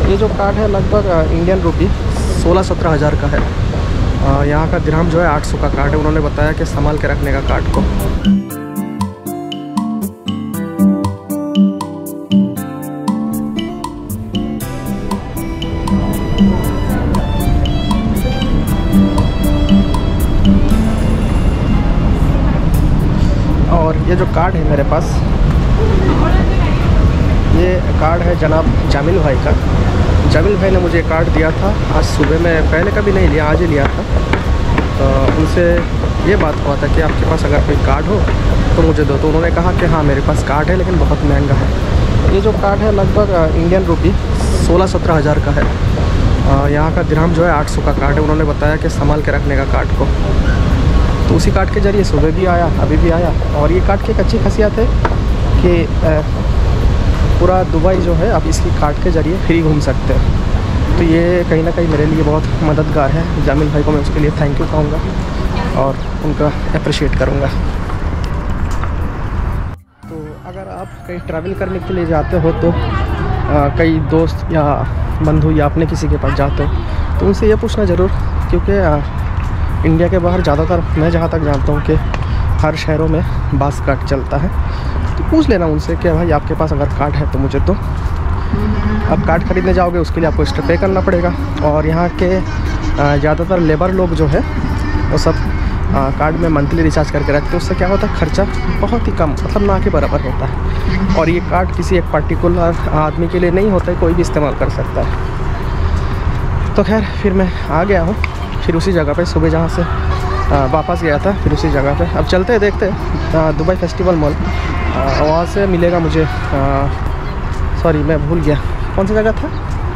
ये जो कार्ड है लगभग इंडियन रुपी 16-17 हज़ार का है। यहाँ का दिरहम जो है 800 का कार्ड है। उन्होंने बताया कि संभाल के रखने का कार्ड को। और ये जो कार्ड है मेरे पास, ये कार्ड है जनाब जामिल भाई का। जामिल भाई ने मुझे कार्ड दिया था आज सुबह में, पहले कभी नहीं लिया, आज ही लिया था। तो उनसे ये बात हुआ था कि आपके पास अगर कोई कार्ड हो तो मुझे दो। तो उन्होंने कहा कि हाँ मेरे पास कार्ड है लेकिन बहुत महंगा है। ये जो कार्ड है लगभग इंडियन रुपी 16-17 हज़ार का है। यहाँ का दिरहम जो है 800 का कार्ड है। उन्होंने बताया कि संभाल के रखने का कार्ड को। तो उसी कार्ड के ज़रिए सुबह भी आया, अभी भी आया। और ये कार्ड की एक अच्छी खासियत है कि पूरा दुबई जो है आप इसकी कार्ड के ज़रिए फ्री घूम सकते हैं। तो ये कहीं ना कहीं मेरे लिए बहुत मददगार है। जामिल भाई को मैं उसके लिए थैंक यू कहूँगा और उनका अप्रिशिएट करूँगा। तो अगर आप कहीं ट्रैवल करने के लिए जाते हो तो कई दोस्त या बंधु या अपने किसी के पास जाते हो तो उनसे ये पूछना ज़रूर, क्योंकि इंडिया के बाहर ज़्यादातर मैं जहाँ तक जानता हूँ कि हर शहरों में बास कार्ड चलता है। तो पूछ लेना उनसे कि भाई आपके पास अगर कार्ड है तो मुझे दो। अब कार्ड ख़रीदने जाओगे उसके लिए आपको एक्स्ट्रा पे करना पड़ेगा। और यहाँ के ज़्यादातर लेबर लोग जो है वो सब कार्ड में मंथली रिचार्ज करके रखते हैं। उससे क्या होता है, खर्चा बहुत ही कम, मतलब ना के बराबर होता है। और ये कार्ड किसी एक पर्टिकुलर आदमी के लिए नहीं होता है, कोई भी इस्तेमाल कर सकता है। तो खैर फिर मैं आ गया हूँ, फिर उसी जगह पे सुबह जहाँ से वापस गया था फिर उसी जगह पे अब चलते हैं, देखते हैं दुबई फेस्टिवल मॉल। वहाँ से मिलेगा मुझे, सॉरी मैं भूल गया कौन सा जगह था,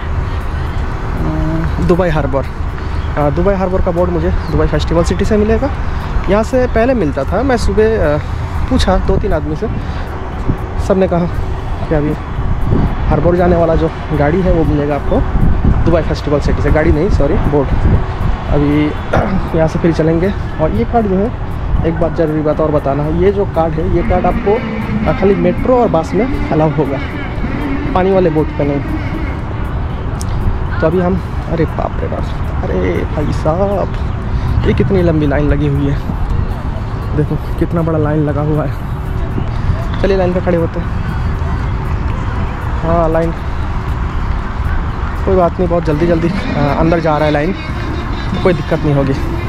दुबई हार्बर। दुबई हार्बर का बोर्ड मुझे दुबई फेस्टिवल सिटी से मिलेगा। यहाँ से पहले मिलता था, मैं सुबह पूछा 2-3 आदमी से, सब ने कहा कि अभी हार्बर जाने वाला जो गाड़ी है वो मिलेगा आपको दुबई फेस्टिवल सिटी से। गाड़ी नहीं सॉरी, बोर्ड। अभी यहाँ से फिर चलेंगे। और ये कार्ड जो है, एक बात ज़रूरी बात और बताना है, ये जो कार्ड है ये कार्ड आपको खाली मेट्रो और बस में अलाउ होगा, पानी वाले बोट पे नहीं। तो अभी हम, अरे बाप रे बाप, अरे भाई साहब ये कितनी लंबी लाइन लगी हुई है, देखो कितना बड़ा लाइन लगा हुआ है। चलिए लाइन पे खड़े होते हैं। हाँ लाइन, कोई बात नहीं, बहुत जल्दी जल्दी अंदर जा रहा है लाइन, कोई दिक्कत नहीं होगी।